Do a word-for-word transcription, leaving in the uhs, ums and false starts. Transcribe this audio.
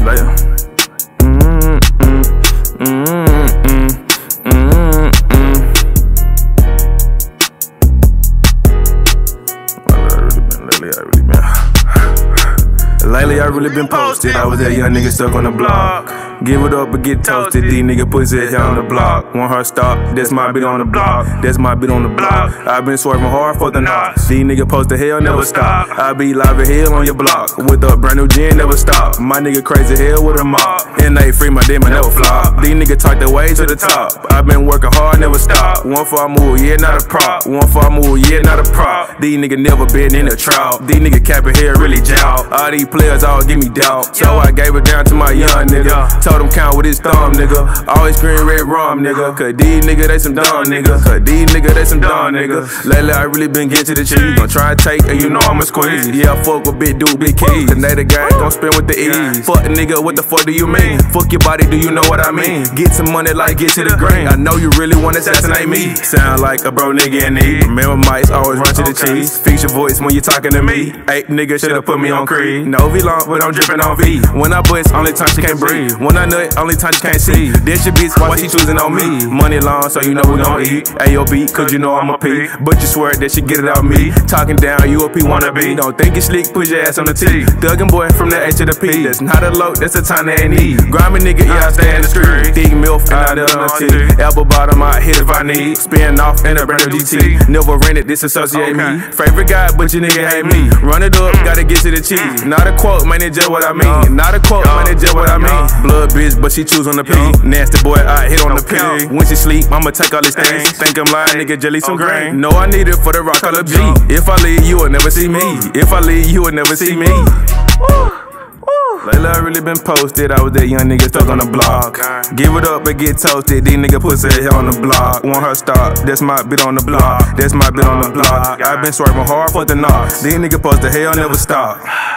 Slayer. Mm-mm, mm-mm, mm-mm. Lately I really been Lately I really been posted. I was that young nigga stuck on the block. Give it up or get toasted. These niggas pussy here on the block. Want her stop, that's my beat on the block. That's my beat on the block. I been swerving hard for the knocks. These niggas post the hell never stop. I be live as hell on your block. With a brand new gin, never stop. My nigga crazy hell with a mop. And they free my demon, never flop. These niggas talk their way to the top. I been working hard, never stop. One for I move, yeah, not a prop. One for I move, yeah, not a prop. These niggas never been in a trap. These niggas capping here really jowl. All these players all give me doubt. So I gave it down to my young nigga. Told him count with his thumb, nigga. Always scream red rum, nigga. Cause these niggas, they some dumb niggas. Cause these niggas, they some dumb niggas. Lately, I really been getting to the cheese. Gon' try and take, and you know I'ma squeeze. Yeah, I fuck with big dude, big keys. Cause they the guy gon' spin with the ease. Fuck the nigga, what the fuck do you mean? Fuck your body, do you know what I mean? Get some money like get to the green. I know you really wanna assassinate me. Sound like a bro nigga in need. Remember mics always run to the cheese. Fix your voice when you talking to me. Eight niggas should've put me on Creed. No V long, but I'm dripping on V. When I bust, only time she can't breathe. When I nut, only time she can't see. This your bitch, why she choosing on me? Money long, so you know we gon' eat. A O B, cause you know I'm a P. But you swear that she get it out me. Talking down, you a P wannabe. Don't think you slick, put your ass on the T. Thuggin' boy from the A to the P. That's not a low, that's a time they ain't need. Grimy nigga, yeah, I stay in the street. Thick milk, and I done on the T. Elbow bottom, I hit if I need. Spin off in a brand new G T. Never rented, disassociate me. Favorite guy, but you nigga hate me. Run it up, gotta get to the cheese. Not a quote, man, it's just what I mean. Not a quote, man, it's just what I mean. Blood bitch, but she choose on the P. Nasty boy, I hit on the P. When she sleep, I'ma take all these things. Think I'm lying, nigga, jelly some grain. No, I need it for the rock color G. If I leave, you will never see me. If I leave, you will never see me. Lately I really been posted. I was that young nigga stuck on the block. Give it up and get toasted. These niggas pussy here on the block. Want her stop, that's my bit on the block. That's my bit on the block. I been swerving hard for the knocks. These niggas post the hell never stop.